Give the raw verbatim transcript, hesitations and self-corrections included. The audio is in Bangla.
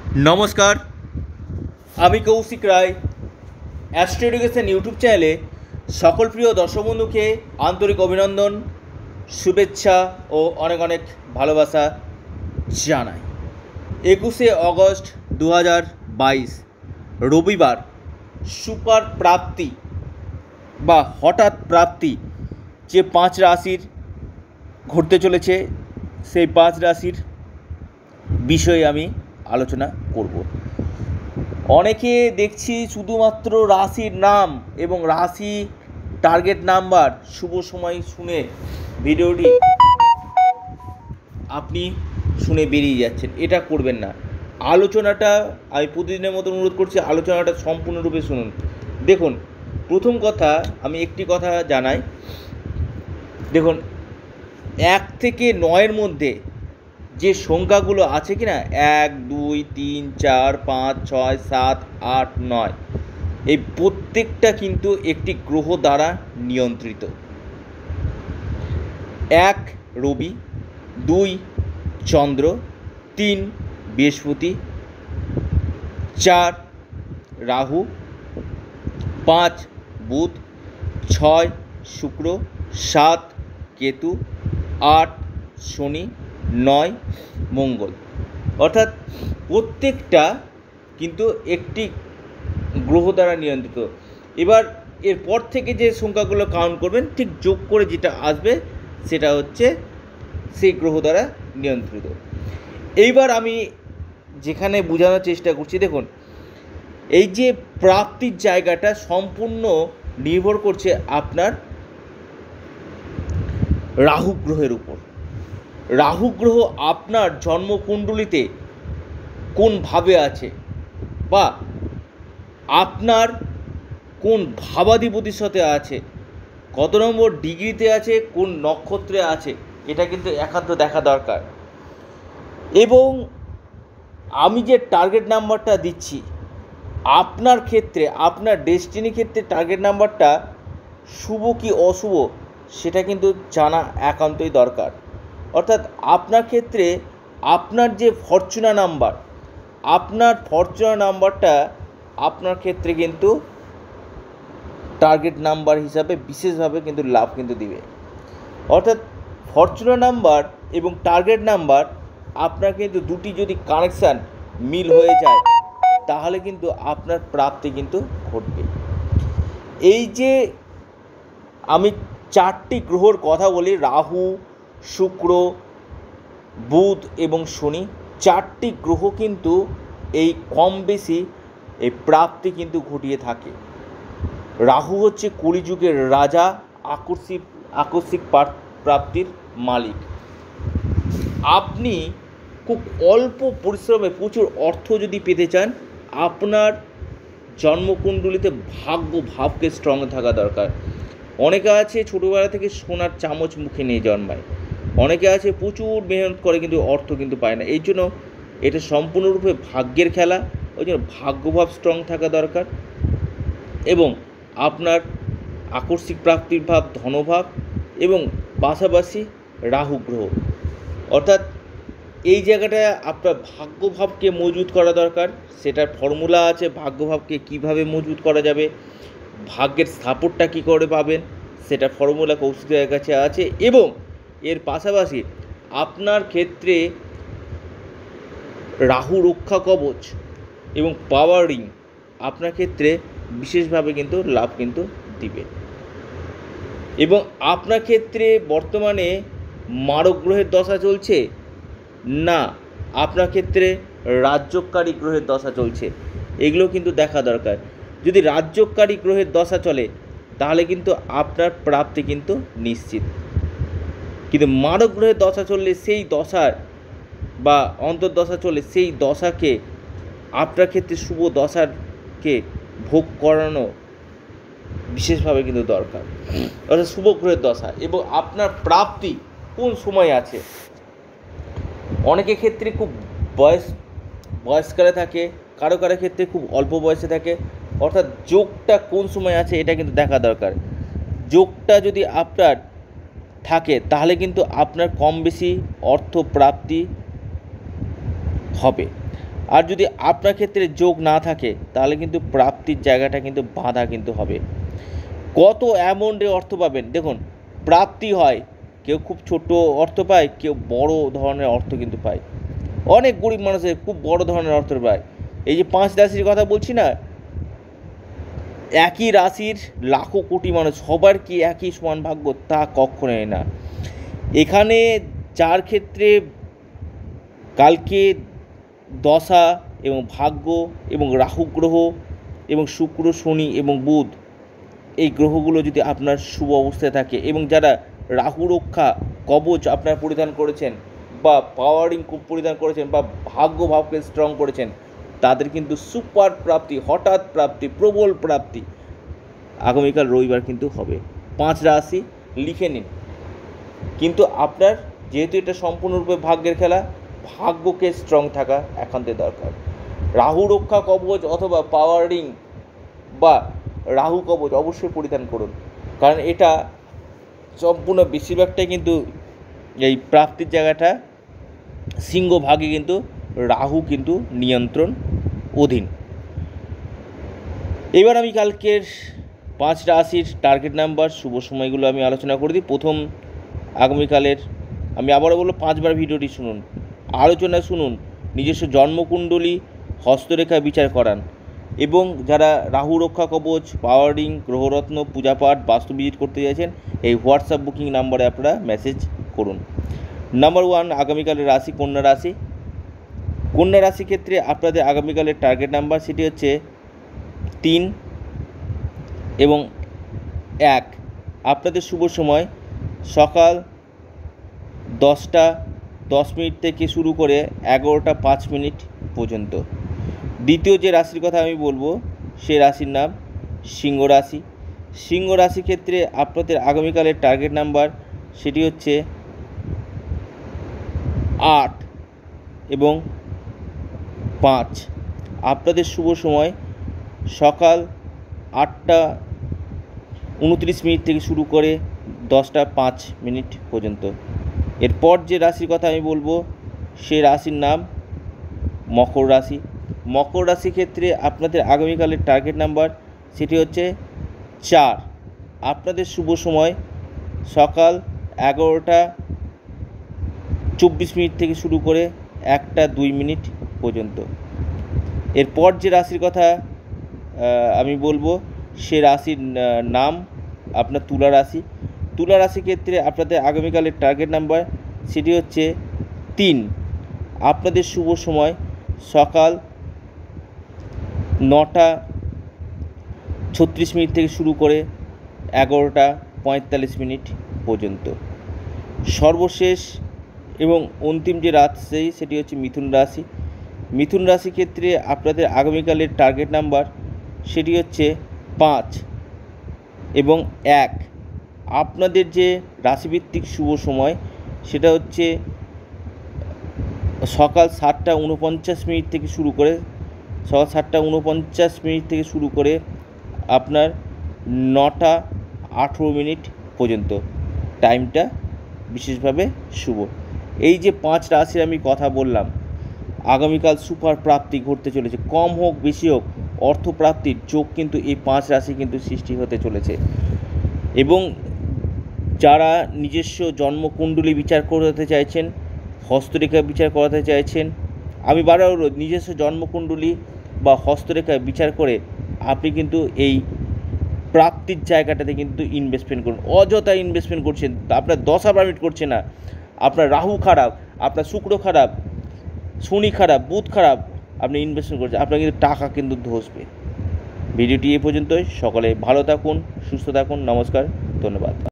নমস্কার, আমি Koushik Roy. Astro education YouTube চ্যানেলে সকল প্রিয় দর্শক বন্ধুকে আন্তরিক অভিনন্দন, শুভেচ্ছা ও অনেক অনেক ভালোবাসা জানাই। একুশে অগস্ট দু হাজার বাইশ রবিবার সুপার প্রাপ্তি বা হঠাৎ প্রাপ্তি যে পাঁচ রাশির ঘটতে চলেছে, সেই পাঁচ রাশির বিষয়ে আমি আলোচনা করব। অনেকে দেখছি শুধুমাত্র রাশির নাম এবং রাশি টার্গেট নাম্বার শুভ সময় শুনে ভিডিওটি আপনি শুনে বেরিয়ে যাচ্ছেন। এটা করবেন না। আলোচনাটা আমি প্রতিদিনের মতো অনুরোধ করছি, আলোচনাটা সম্পূর্ণরূপে শুনুন। দেখুন, প্রথম কথা আমি একটি কথা জানাই। দেখুন, এক থেকে নয়ের মধ্যে যে সংখ্যাগুলো আছে কি না, এক দুই তিন চার পাঁচ ছয় সাত আট নয়, এই প্রত্যেকটা কিন্তু একটি গ্রহ দ্বারা নিয়ন্ত্রিত। এক রবি, দুই চন্দ্র, তিন বৃহস্পতি, চার রাহু, পাঁচ বুধ, ছয় শুক্র, সাত কেতু, আট শনি, নয় মঙ্গল। অর্থাৎ প্রত্যেকটা কিন্তু একটি গ্রহ দ্বারা নিয়ন্ত্রিত। এবার এরপর থেকে যে সংখ্যাগুলো কাউন্ট করবেন, ঠিক যোগ করে যেটা আসবে সেটা হচ্ছে সেই গ্রহ দ্বারা নিয়ন্ত্রিত। এইবার আমি যেখানে বোঝানোর চেষ্টা করছি, দেখুন, এই যে প্রাপ্তির জায়গাটা সম্পূর্ণ নির্ভর করছে আপনার রাহু গ্রহের উপর। রাহু গ্রহ আপনার জন্মকুণ্ডলিতে কোন ভাবে আছে বা আপনার কোন ভাবাধিপতির সাথে আছে, কত নম্বর ডিগ্রিতে আছে, কোন নক্ষত্রে আছে, এটা কিন্তু একান্ত দেখা দরকার। এবং আমি যে টার্গেট নাম্বারটা দিচ্ছি আপনার ক্ষেত্রে, আপনার ডেস্টিনি ক্ষেত্রে টার্গেট নাম্বারটা শুভ কি অশুভ সেটা কিন্তু জানা একান্তই দরকার। অর্থাৎ আপনার ক্ষেত্রে আপনার যে ফরচুনা নাম্বার, আপনার ফরচুনা নাম্বারটা আপনার ক্ষেত্রে কিন্তু টার্গেট নাম্বার হিসাবে বিশেষভাবে কিন্তু লাভ কিন্তু দিবে। অর্থাৎ ফরচুনা নাম্বার এবং টার্গেট নাম্বার আপনার কিন্তু দুটি যদি কানেকশান মিল হয়ে যায়, তাহলে কিন্তু আপনার প্রাপ্তি কিন্তু ঘটবে। এই যে আমি চারটি গ্রহর কথা বলি, রাহু, শুক্র, বুধ এবং শনি, চারটি গ্রহ কিন্তু এই কম বেশি এই প্রাপ্তি কিন্তু ঘটিয়ে থাকে। রাহু হচ্ছে কলিযুগের রাজা, আকস্মিক আকস্মিক প্রাপ্তির মালিক। আপনি খুব অল্প পরিশ্রমে প্রচুর অর্থ যদি পেতে চান, আপনার জন্মকুণ্ডলিতে ভাগ্য ভাবকে স্ট্রং থাকা দরকার। অনেকে আছে ছোটোবেলা থেকে সোনার চামচ মুখে নিয়ে জন্মায়, অনেকে আছে প্রচুর মেহনত করে কিন্তু অর্থ কিন্তু পায় না। এই জন্য এটা সম্পূর্ণরূপে ভাগ্যের খেলা। ওই জন্য ভাগ্যভাব স্ট্রং থাকা দরকার। এবং আপনার আকস্মিক প্রাপ্তির ভাব, ধনভাব এবং পাশাপাশি রাহু গ্রহ, অর্থাৎ এই জায়গাটায় আপনার ভাগ্যভাবকে মজবুত করা দরকার। সেটার ফর্মুলা আছে, ভাগ্যভাবকে কিভাবে মজবুত করা যাবে, ভাগ্যের সাপোর্টটা কী করে পাবেন, সেটা ফর্মুলা কৌশিকের কাছে আছে। এবং এর পাশাপাশি আপনার ক্ষেত্রে রাহু রক্ষা কবচ এবং পাওয়ার রিং আপনার ক্ষেত্রে বিশেষভাবে কিন্তু লাভ কিন্তু দিবে। এবং আপনার ক্ষেত্রে বর্তমানে মারক গ্রহের দশা চলছে না, আপনার ক্ষেত্রে রাজ্যকারী গ্রহের দশা চলছে, এগুলো কিন্তু দেখা দরকার। যদি রাজ্যকারী গ্রহের দশা চলে তাহলে কিন্তু আপনার প্রাপ্তি কিন্তু নিশ্চিত। কিন্তু মারক গ্রহের দশা চললে, সেই দশার বা অন্তর্দশা চলে, সেই দশাকে আপনার ক্ষেত্রে শুভ দশাকে ভোগ করানো বিশেষভাবে কিন্তু দরকার। অর্থাৎ শুভ গ্রহের দশা এবং আপনার প্রাপ্তি কোন সময় আছে। অনেকের ক্ষেত্রে খুব বয়স বয়সকালে থাকে, কারো কারো ক্ষেত্রে খুব অল্প বয়সে থাকে। অর্থাৎ যোগটা কোন সময় আছে এটা কিন্তু দেখা দরকার। যোগটা যদি আপনার থাকে তাহলে কিন্তু আপনার কম বেশি অর্থ প্রাপ্তি হবে। আর যদি আপনার ক্ষেত্রে যোগ না থাকে তাহলে কিন্তু প্রাপ্তির জায়গাটা কিন্তু বাধা কিন্তু হবে। কত অ্যামাউন্টে অর্থ পাবেন দেখুন, প্রাপ্তি হয়, কেউ খুব ছোট অর্থ পায়, কেউ বড় ধরনের অর্থ কিন্তু পায়। অনেক গরিব মানুষের খুব বড় ধরনের অর্থ পায়। এই যে পাঁচ রাশির কথা বলছি না, একই রাশির লাখো কোটি মানুষ, সবার কি একই সমান ভাগ্য? তা কখনোই না। এখানে যার ক্ষেত্রে কালকে দশা এবং ভাগ্য এবং রাহু গ্রহ এবং শুক্র, শনি এবং বুধ, এই গ্রহগুলো যদি আপনার শুভ অবস্থায় থাকে এবং যারা রাহু রক্ষা কবচ আপনার পরিধান করেছেন বা পাওয়ারিং পরিধান করেছেন বা ভাগ্য ভাবকে স্ট্রং করেছেন, তাদের কিন্তু সুপার প্রাপ্তি, হঠাৎ প্রাপ্তি, প্রবল প্রাপ্তি আগামীকাল রবিবার কিন্তু হবে। পাঁচ রাশি লিখে নিন। কিন্তু আপনার যেহেতু এটা সম্পূর্ণরূপে ভাগ্যের খেলা, ভাগ্যকে স্ট্রং থাকা একান্তই দরকার। রাহু রক্ষা কবচ অথবা পাওয়ারিং বা রাহু কবচ অবশ্যই পরিধান করুন, কারণ এটা সম্পূর্ণ বেশিরভাগটাই কিন্তু এই প্রাপ্তির জায়গাটা সিংহ ভাগে কিন্তু রাহু কিন্তু নিয়ন্ত্রণ অধীন। এবার আমি কালকের পাঁচ রাশির টার্গেট নাম্বার, শুভ সময়গুলো আমি আলোচনা করে দিই। প্রথম আগামীকালের, আমি আবারও বলবো পাঁচবার ভিডিওটি শুনুন, আলোচনা শুনুন, নিজস্ব জন্মকুণ্ডলী হস্তরেখা বিচার করান এবং যারা রাহু রক্ষা কবচ, পাওয়ারিং, গ্রহরত্ন, পূজাপাঠ, বাস্তু ভিজিট করতে চাইছেন, এই হোয়াটসঅ্যাপ বুকিং নাম্বারে আপনারা মেসেজ করুন। নাম্বার ওয়ান, আগামীকালের রাশি কন্যা রাশি। কন্যা রাশি ক্ষেত্রে আপনাদের আগামীকালের টার্গেট নাম্বার সেটি হচ্ছে তিন এবং এক। আপনাদের শুভ সময় সকাল দশটা দশ মিনিট থেকে শুরু করে এগারোটা পাঁচ মিনিট পর্যন্ত। দ্বিতীয় যে রাশির কথা আমি বলবো সে রাশির নাম সিংহ রাশি। সিংহ রাশি ক্ষেত্রে আপনাদের আগামীকালের টার্গেট নাম্বার সেটি হচ্ছে আট এবং পাঁচ। আপনাদের শুভ সময় সকাল আটটা উনত্রিশ মিনিট থেকে শুরু করে দশটা পাঁচ মিনিট পর্যন্ত। এরপর যে রাশির কথা আমি বলবো সে রাশির নাম মকর রাশি। মকর রাশি ক্ষেত্রে আপনাদের আগামীকালের টার্গেট নাম্বার সেটি হচ্ছে চার। আপনাদের শুভ সময় সকাল এগারোটা চব্বিশ মিনিট থেকে শুরু করে একটা দুই মিনিট পর্যন্ত। এরপর যে রাশির কথা আমি বলবো সে রাশির নাম আপনার তুলা রাশি। তুলা রাশি ক্ষেত্রে আপনাদের আগামীকালের টার্গেট নাম্বার সেটি হচ্ছে তিন। আপনাদের শুভ সময় সকাল নটা ছত্রিশ মিনিট থেকে শুরু করে এগারোটা পঁয়তাল্লিশ মিনিট পর্যন্ত। সর্বশেষ এবং অন্তিম যে রাশি সেটি হচ্ছে মিথুন রাশি। মিথুন রাশি ক্ষেত্রে আপনাদের আগামীকালের টার্গেট নাম্বার সেটি হচ্ছে পাঁচ এবং এক। আপনাদের যে রাশিভিত্তিক শুভ সময় সেটা হচ্ছে সকাল সাতটা উনপঞ্চাশ মিনিট থেকে শুরু করে সকাল সাতটা উনপঞ্চাশ মিনিট থেকে শুরু করে আপনার নটা আঠেরো মিনিট পর্যন্ত। টাইমটা বিশেষভাবে শুভ। এই যে পাঁচ রাশির আমি কথা বললাম, আগামীকাল সুপার প্রাপ্তি ঘটতে চলেছে, কম হোক বেশি হোক অর্থপ্রাপ্তির যোগ কিন্তু এই পাঁচ রাশি কিন্তু সৃষ্টি হতে চলেছে। এবং যারা নিজস্ব জন্মকুণ্ডলী বিচার করাতে চাইছেন, হস্তরেখা বিচার করাতে চাইছেন, আমি বারবার নিজস্ব জন্মকুণ্ডলী বা হস্তরেখা বিচার করে আপনি কিন্তু এই প্রাপ্তির জায়গাটাতে কিন্তু ইনভেস্টমেন্ট করুন। অযথা ইনভেস্টমেন্ট করছেন, আপনার দশা পারমিট করছে না, আপনার রাহু খারাপ, আপনার শুক্র খারাপ, শনি খারাপ, বুধ খারাপ, আপনি ইনভেস্টমেন্ট করছেন, আপনার কিন্তু টাকা কিন্তু ধসবে। ভিডিওটি এ পর্যন্তই। সকলে ভালো থাকুন, সুস্থ থাকুন, নমস্কার, ধন্যবাদ।